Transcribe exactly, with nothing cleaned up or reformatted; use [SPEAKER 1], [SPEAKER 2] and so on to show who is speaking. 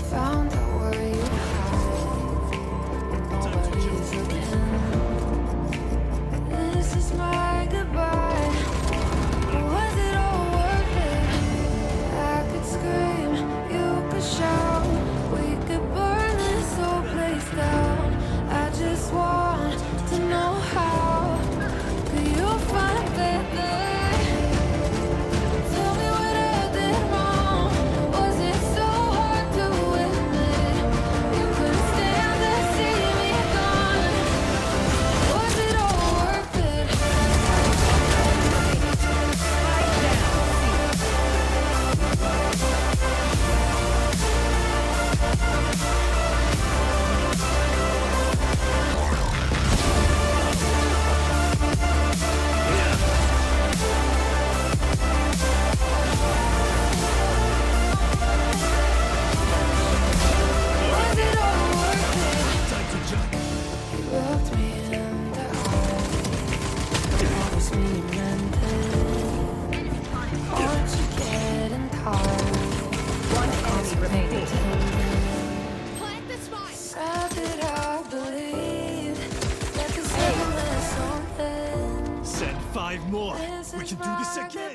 [SPEAKER 1] found out where you hide. Nobody's looking. This is my goodbye. Was it all worth it? I could scream, you could shout, we could burn this whole place down. I just want to know how. Could you find better? Tell me what I did wrong. Was it so hard to admit? You couldn't stand to see me gone. Was it all worth it? Was it all worth it? You looked me in the eye. Promised me you meant it. Aren't you getting tired?
[SPEAKER 2] One enemy remaining.
[SPEAKER 3] Plant the spike.
[SPEAKER 1] Sad that I believe that this ever meant something.
[SPEAKER 4] Send five more.
[SPEAKER 1] This
[SPEAKER 4] We
[SPEAKER 1] is
[SPEAKER 4] can do this
[SPEAKER 1] my
[SPEAKER 4] again.